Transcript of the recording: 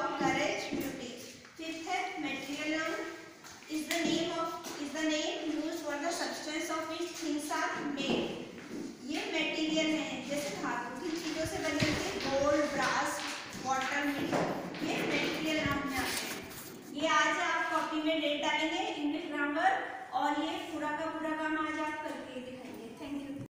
Love, courage, beauty. Fifth है material noun is the name used for the substance of which things are made। ये material है, जैसे धातु की चीजों से बने होते गोल्ड, ब्रास, वाटर, मिल्क, ये मटेरियल नाउन में आते हैं। ये आज आप कॉपी में डेट डालेंगे इंग्लिश ग्रामर, और ये पूरा का